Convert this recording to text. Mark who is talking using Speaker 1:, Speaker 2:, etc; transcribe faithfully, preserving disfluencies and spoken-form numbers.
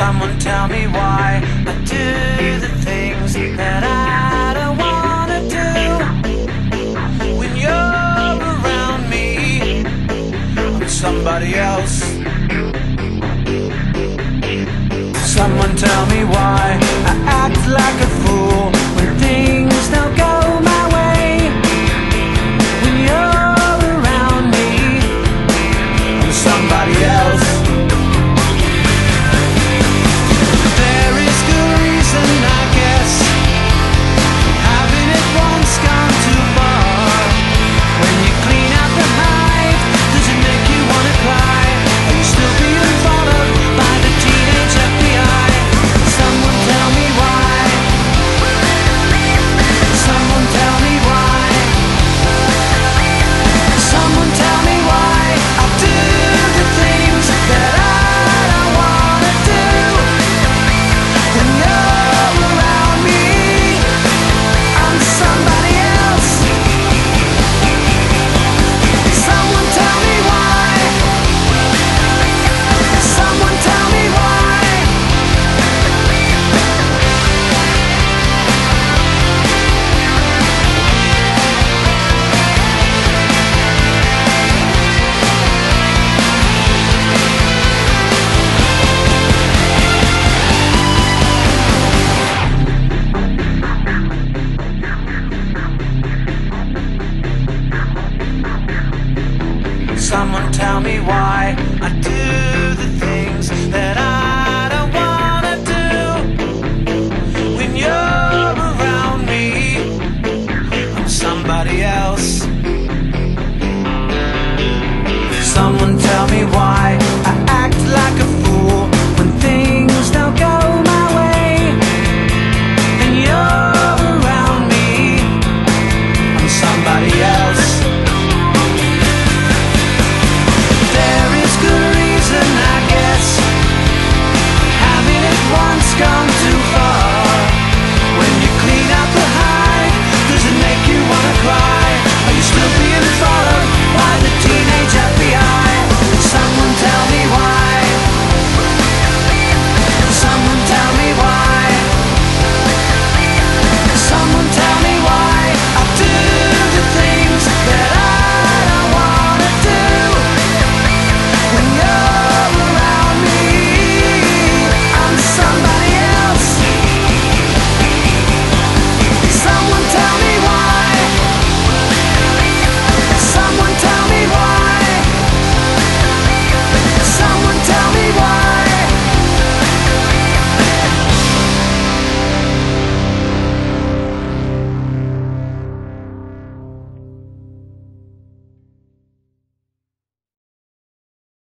Speaker 1: Someone tell me why I do the things that I don't wanna do. When you're around me, I'm somebody else. Someone tell me why I act like a fool when things don't go my way. When you're around me, I'm somebody else. There is good reason, I guess, having it once gone too far. When you clean out the hive, does it make you wanna cry? Are you still being followed by the teenage F B I? Someone tell me why. Someone tell me why. Someone tell me why I do the things that I don't wanna do. When you're around me, I'm somebody else. Someone tell me why. Someone tell me why. Someone tell me why I do the things that I don't wanna do. When you're around me, I'm somebody else. Someone